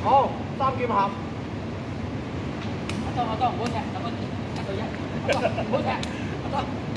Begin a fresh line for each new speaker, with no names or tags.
好，3劍俠。
阿當，唔好踢，等我踢到一。阿當，唔好踢，阿當。